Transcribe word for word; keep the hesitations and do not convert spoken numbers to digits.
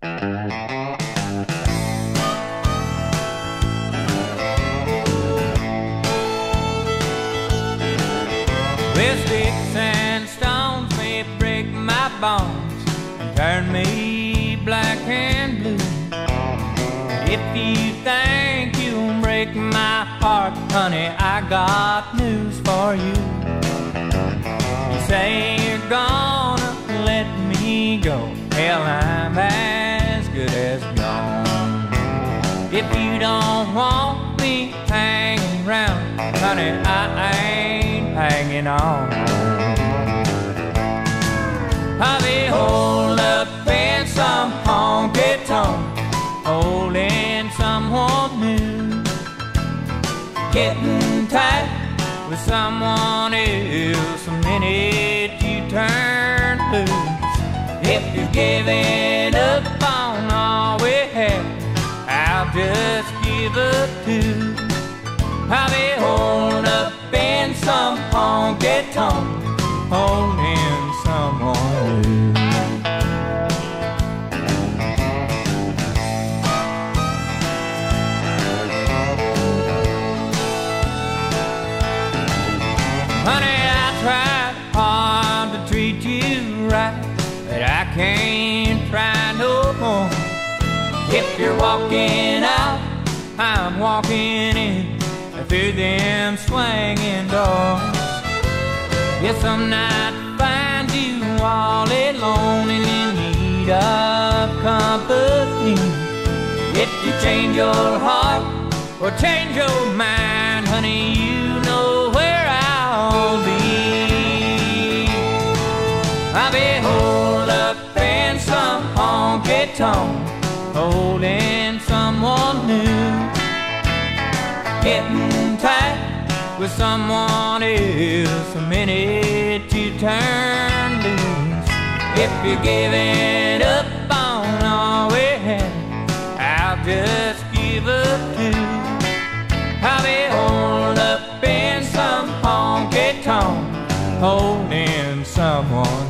Well, sticks and stones may break my bones and turn me black and blue. If you think you'll break my heart, honey, I got news for you. You say you're gonna let me go, hell, I'm as good as gone. If you don't want me hanging around, honey, I ain't hanging on. I'll be holed up in some honky tonk, holding someone new, getting tight with someone else the minute you turn loose. If you're giving up on all we have, I'll just give up too. I'll be holed up in some honky tonk, holding someone new. Honey, I tried hard to treat you right, but I can't try no more. If you're walking out, I'm walking in through them swinging doors. Yes, some night find you all alone and in need of company. If you change your heart or change your mind, honey, you know where I'll be. I'll be holed up in some honky tonk, holding someone new, getting tight with someone else the minute you turn loose. If you're giving up on all we have, I'll just give up too. I'll be holed up in some honky tonk, holding someone